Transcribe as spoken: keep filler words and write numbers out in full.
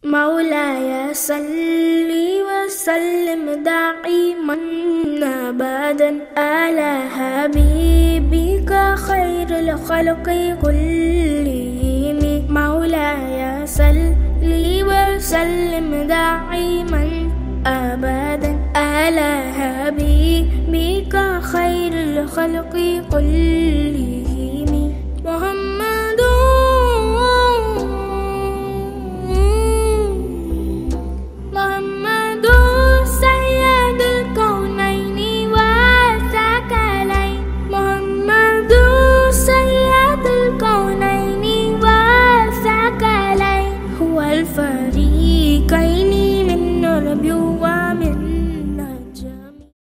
مولاي صل وسلم دائما أبدا على حبيبك خير الخلق كلهم. مولاي صل وسلم دائما أبدا على حبيبك خير الخلق كلهم.